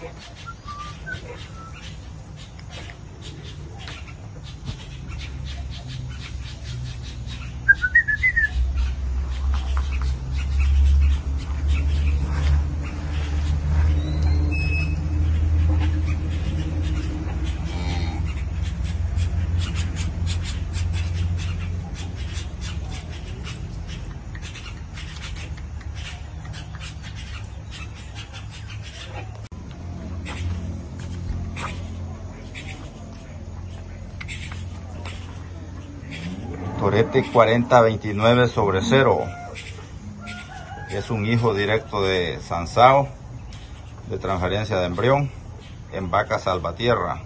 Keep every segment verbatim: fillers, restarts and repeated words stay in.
Torete cuarenta veintinueve sobre cero. Es un hijo directo de Sansao, de transferencia de embrión, en vaca salvatierra.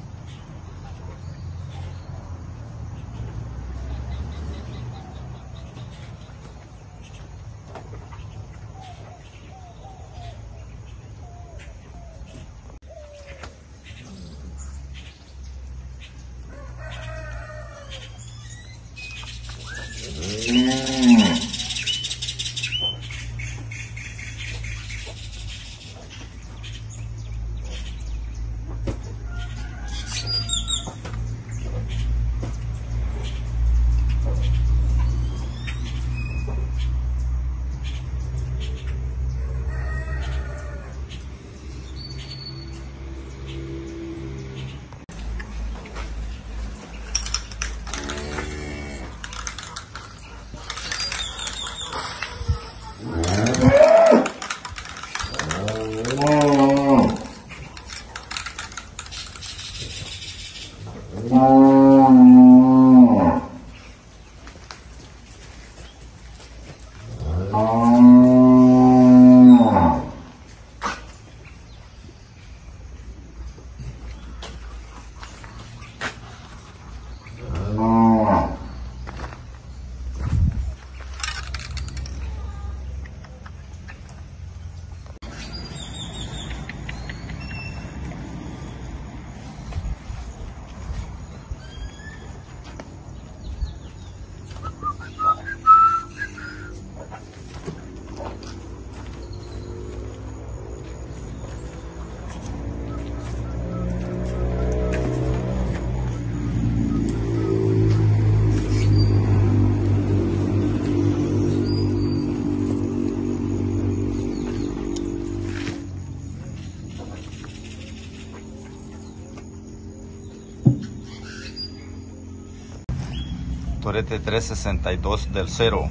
Torete trescientos sesenta y dos del cero.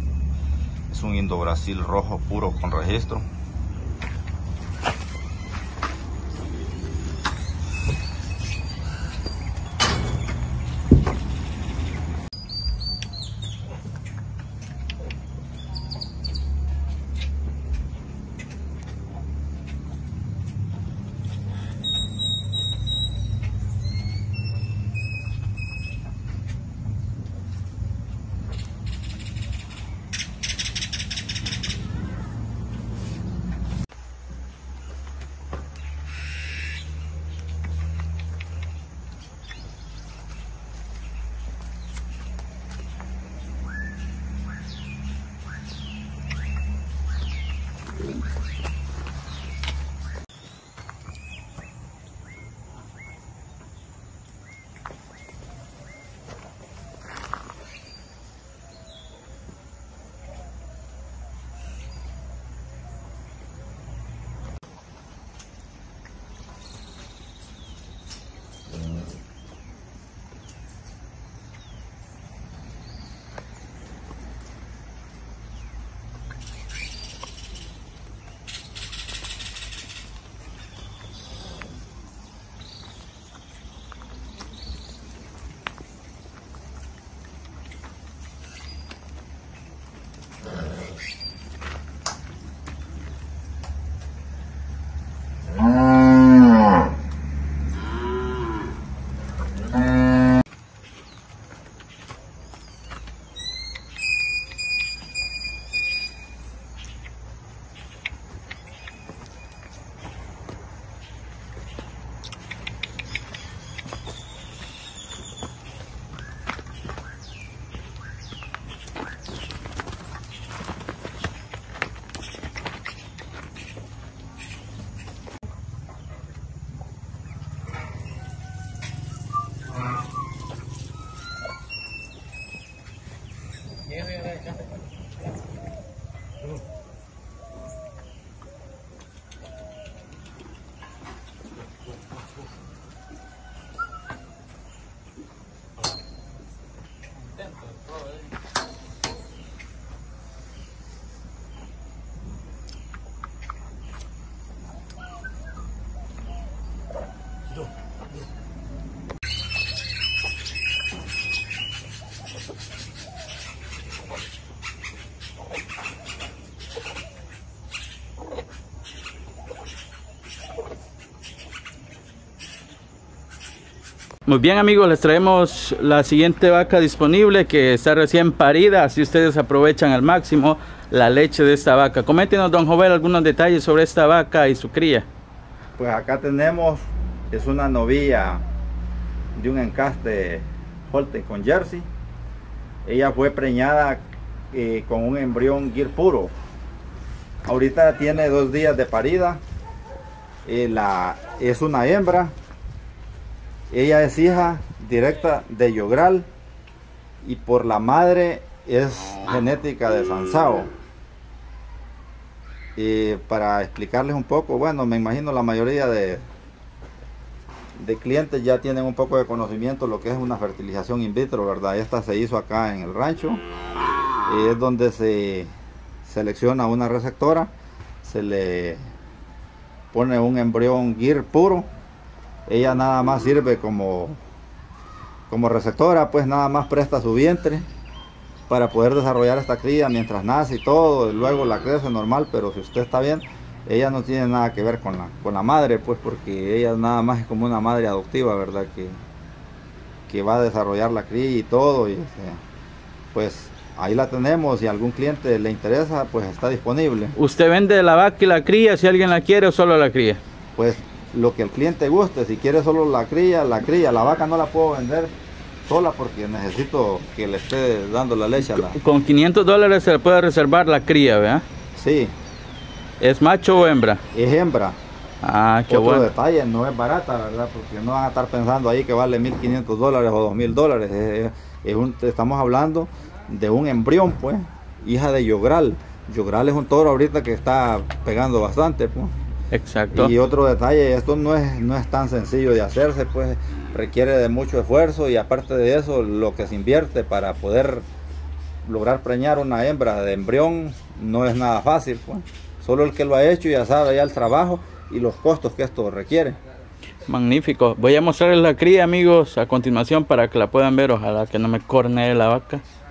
Es un Indo Brasil rojo puro con registro. Muy bien, amigos, les traemos la siguiente vaca disponible que está recién parida, así ustedes aprovechan al máximo la leche de esta vaca. Coméntenos, don Jovel, algunos detalles sobre esta vaca y su cría. Pues acá tenemos, es una novilla de un encaste Holstein con Jersey. Ella fue preñada eh, con un embrión Gir puro. Ahorita tiene dos días de parida. Eh, la, es una hembra. Ella es hija directa de Yogral y por la madre es genética de Sansao. Y para explicarles un poco, bueno, me imagino la mayoría de, de clientes ya tienen un poco de conocimiento lo que es una fertilización in vitro, ¿verdad? Esta se hizo acá en el rancho. Y es donde se selecciona una receptora, se le pone un embrión Gir puro. Ella nada más sirve como, como receptora, pues nada más presta su vientre para poder desarrollar esta cría mientras nace y todo, y luego la crece normal, pero si usted está bien, ella no tiene nada que ver con la, con la madre, pues porque ella nada más es como una madre adoptiva, ¿verdad? Que, que va a desarrollar la cría y todo, y pues ahí la tenemos, si a algún cliente le interesa, pues está disponible. ¿Usted vende la vaca y la cría si alguien la quiere o solo la cría? Pues lo que el cliente guste, si quiere solo la cría, la cría, la vaca no la puedo vender sola porque necesito que le esté dando la leche a la... Con quinientos dólares se le puede reservar la cría, ¿verdad? Sí. ¿Es macho o hembra? Es hembra. Ah, qué Otro bueno. detalle, no es barata, ¿verdad? Porque no van a estar pensando ahí que vale mil quinientos dólares o dos mil dólares. Es, es un, estamos hablando de un embrión, pues, hija de Yogral. Yogral es un toro ahorita que está pegando bastante, pues. Exacto. Y otro detalle, esto no es, no es tan sencillo de hacerse, pues requiere de mucho esfuerzo y aparte de eso, lo que se invierte para poder lograr preñar una hembra de embrión no es nada fácil, pues. Solo el que lo ha hecho ya sabe ya el trabajo y los costos que esto requiere. Magnífico. Voy a mostrarles la cría, amigos, a continuación para que la puedan ver. Ojalá que no me cornee la vaca.